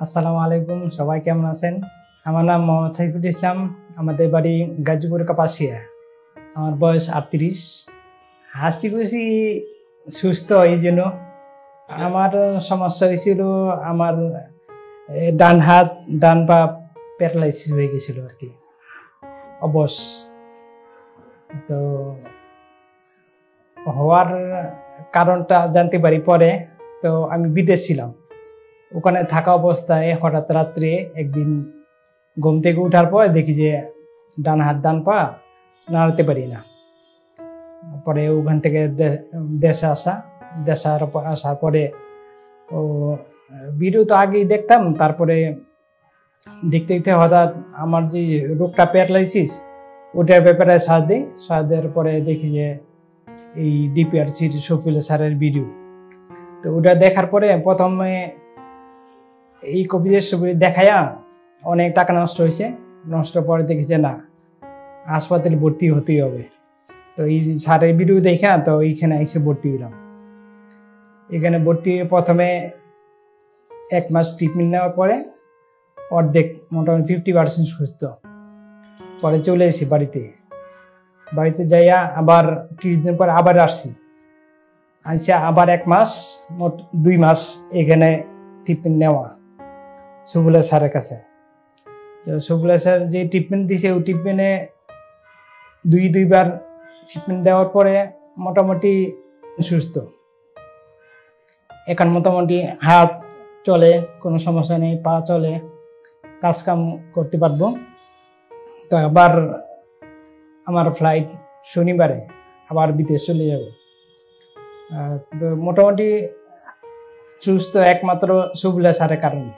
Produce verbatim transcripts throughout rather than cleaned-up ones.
আসসালামু আলাইকুম, সবাই কেমন আছেন? আমার নাম মোহাম্মদ সাইফুল ইসলাম। আমাদের বাড়ি গাজীপুর কাপাসিয়া। আমার বয়স আটত্রিশ। হাসি খুশি সুস্থ এই জন্য। আমার সমস্যা হয়েছিল, আমার ডান হাত ডান পা প্যারালাইসিস হয়ে গেছিল আর কি, অবশ। তো হওয়ার কারণটা জানতে পারি পরে। তো আমি বিদেশ ছিলাম, ওখানে থাকা অবস্থায় হঠাৎ রাত্রে একদিন ঘুম থেকে উঠার পর দেখি যে ডান হাত ডান পা নাড়াতে পারি না। পরে ওখান থেকে দেশে আসা দেশে আসার পরে ও ভিডিও তো আগেই দেখতাম, তারপরে দেখতে দেখতে হঠাৎ আমার যে রোগটা প্যারালাইসিস ওটার ব্যাপারে সার্চ দিই। সার্চ দেওয়ার পরে দেখি যে এই ডিপিআরসির শফিউল স্যারের ভিডিও। তো ওটা দেখার পরে প্রথমে এই কবিদের ছবি দেখায়া অনেক টাকা নষ্ট হয়েছে। নষ্ট পরে দেখি যে না, হাসপাতালে ভর্তি হতেই হবে। তো এই স্যারের ভিডিও দেখা তো এইখানে এসে ভর্তি হলাম। এখানে ভর্তি হয়ে প্রথমে এক মাস ট্রিটমেন্ট নেওয়ার পরে অর্ধেক মোটামুটি ফিফটি পার্সেন্ট সুস্থ। পরে চলে এসেছি বাড়িতে। বাড়িতে যাইয়া আবার কিছুদিন পর আবার আসছি। আচ্ছা, আবার এক মাস মোট দুই মাস এখানে ট্রিটমেন্ট নেওয়া শফিউল স্যারের কাছে। তো শফিউল স্যার যে ট্রিটমেন্ট দিয়েছে ওই ট্রিটমেন্টে দুই দুইবার ট্রিটমেন্ট দেওয়ার পরে মোটামুটি সুস্থ। এখন মোটামুটি হাত চলে, কোনো সমস্যা নেই, পা চলে, কাজ কাম করতে পারবো। তো আবার আমার ফ্লাইট শনিবারে, আবার বিদেশ চলে যাব। তো মোটামুটি সুস্থ একমাত্র শফিউল স্যারের কারণে।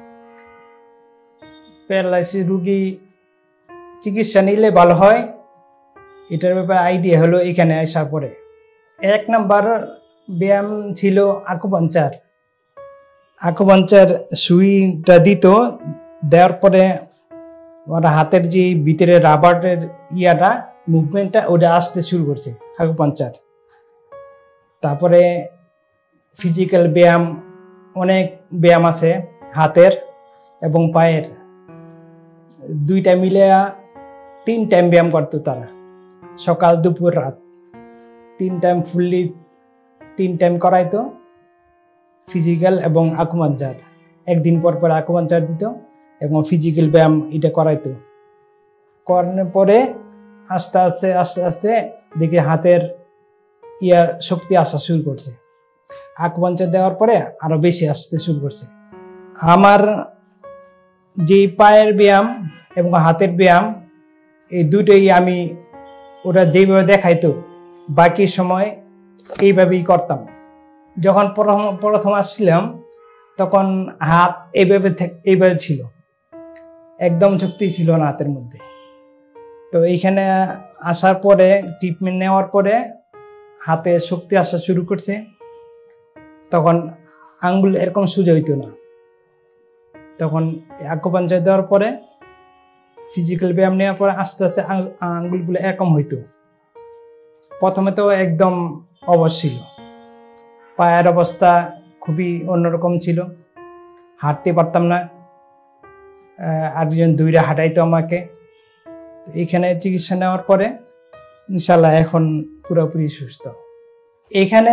প্যারালাইসিস রুগী চিকিৎসা নিলে ভালো হয়, এটার ব্যাপারে আইডিয়া হলো এখানে আসার পরে। এক নাম্বার ব্যায়াম ছিল আকুপাঞ্চার। আকুপাঞ্চার সুইটা দিত, দেওয়ার পরে আমার হাতের যে ভিতরে রাবারের ইয়াটা মুভমেন্টটা ওটা আসতে শুরু করছে, আকুপাঞ্চার। তারপরে ফিজিক্যাল ব্যায়াম, অনেক ব্যায়াম আছে হাতের এবং পায়ের, দুইটা মিলে তিন টাইম ব্যায়াম করতো তারা, সকাল দুপুর রাত তিন টাইম ফুললি তিন টাইম করাইতো ফিজিক্যাল এবং আকুপাঞ্চার। একদিন পর পর আকুপাঞ্চার দিত এবং ফিজিক্যাল ব্যায়াম এটা করাইতো। করানোর পরে আস্তে আস্তে আস্তে আস্তে দেখি হাতের ইয়ার শক্তি আসা শুরু করছে। আকুপাঞ্চার দেওয়ার পরে আরো বেশি আসতে শুরু করছে। আমার যে পায়ের ব্যায়াম এবং হাতের ব্যায়াম এই দুটোই আমি ওরা যেভাবে দেখাইতো বাকি সময় এইভাবেই করতাম। যখন প্রথম প্রথম আসছিলাম তখন হাত এইভাবে এইভাবে ছিল, একদম শক্তি ছিল না হাতের মধ্যে। তো এইখানে আসার পরে ট্রিটমেন্ট নেওয়ার পরে হাতে শক্তি আসা শুরু করছে। তখন আঙ্গুল এরকম সোজা হইতো না। তখন আকুপাঞ্চার দেওয়ার পরে ফিজিক্যাল ব্যায়াম নেওয়ার পরে আস্তে আস্তে আঙ্গুলগুলো এরকম হইতো। প্রথমে তো একদম অবশ ছিল, পায়ের অবস্থা খুবই অন্যরকম ছিল, হাঁটতে পারতাম না, আরেকজন দূরে হাঁটাইতো আমাকে। এখানে চিকিৎসা নেওয়ার পরে ইনশাল্লাহ এখন পুরোপুরি সুস্থ। এখানে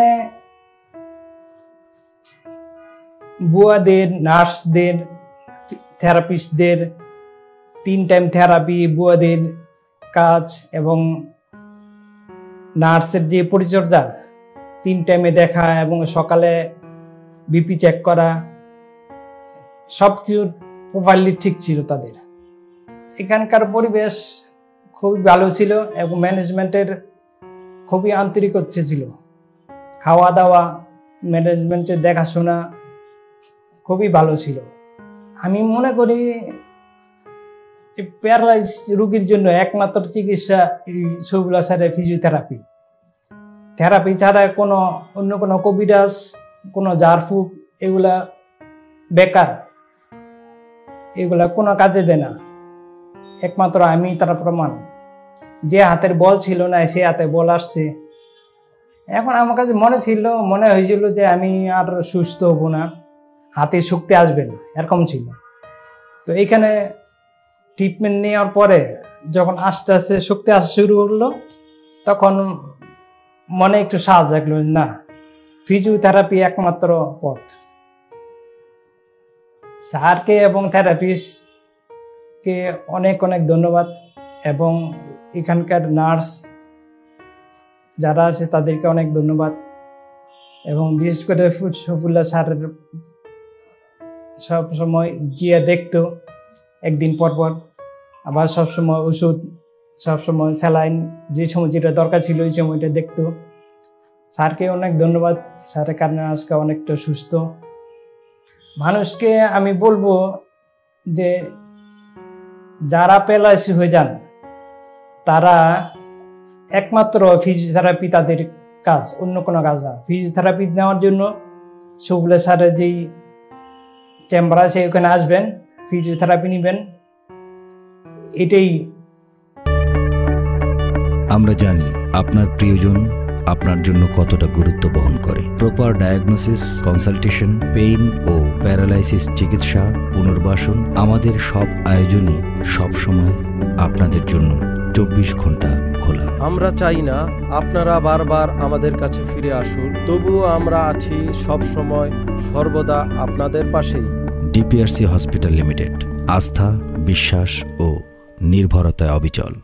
বুয়াদের, নার্সদের, থেরাপিস্টদের তিন টাইম থেরাপি, বুয়াদের কাজ এবং নার্সের যে পরিচর্যা, তিন টাইমে দেখা এবং সকালে বিপি চেক করা, সব কিছু প্রপারলি ঠিক ছিল তাদের। এখানকার পরিবেশ খুবই ভালো ছিল এবং ম্যানেজমেন্টের খুবই আন্তরিকতা ছিল। খাওয়া দাওয়া, ম্যানেজমেন্টের দেখাশোনা খুবই ভালো ছিল। আমি মনে করি যে প্যারালাইজ রোগীর জন্য একমাত্র চিকিৎসা এই শফিউল স্যারের ফিজিওথেরাপি। থেরাপি ছাড়া কোনো অন্য কোনো কবিরাজ, কোনো ঝাড়ফুঁক এগুলা বেকার, এগুলা কোনো কাজে দেয় না। একমাত্র আমি তার প্রমাণ। যে হাতের বল ছিল না সে হাতে বল আসছে। এখন আমার কাছে মনে ছিল মনে হয়েছিল যে আমি আর সুস্থ হব না, হাতের শক্তি আসবে না, এরকম ছিল। তো এইখানে ট্রিটমেন্ট নেওয়ার পরে যখন আস্তে আস্তে শক্তি আসা শুরু করলো, তখন মনে একটু সাহস জাগলো, না ফিজিওথেরাপি একমাত্র পথ। স্যারকে এবং থেরাপিস্টকে অনেক অনেক ধন্যবাদ, এবং এখানকার নার্স যারা আছে তাদেরকে অনেক ধন্যবাদ, এবং বিশেষ করে সফুল্লাহ স্যারের সব সময় গিয়ে দেখতো একদিন পর পর, আবার সবসময় ওষুধ, সবসময় স্যালাইন, যে সময় যেটা দরকার ছিল ওই সময়টা দেখতো। স্যারকে অনেক ধন্যবাদ, স্যারের কারণে আজকে অনেকটা সুস্থ। মানুষকে আমি বলবো যে যারা প্যারালাইসিস হয়ে যান তারা একমাত্র ফিজিওথেরাপি তাদের কাজ, অন্য কোনো কাজ না। ফিজিওথেরাপি নেওয়ার জন্য সফুল্লাহ স্যারের যেই চেম্বার আছে ওখানে আসবেন, ফিজিওথেরাপি নেবেন, এটাই। আমরা জানি আপনার প্রিয়জন আপনার জন্য কতটা গুরুত্ব বহন করে। প্রপার ডায়াগনোসিস, কনসালটেশন, পেইন ও প্যারালাইসিস চিকিৎসা, পুনর্বাসন, আমাদের সব আয়োজনে সবসময় আপনাদের জন্য চব্বিশ ঘন্টা খোলা। আমরা চাই না আপনারা বারবার আমাদের কাছে ফিরে আসুন, তবুও আমরা আছি সব সময় সর্বদা আপনাদের পাশেই। ডিপিআরসি হসপিটাল লিমিটেড, আস্থা, বিশ্বাস ও নির্ভরতায় অবিচল।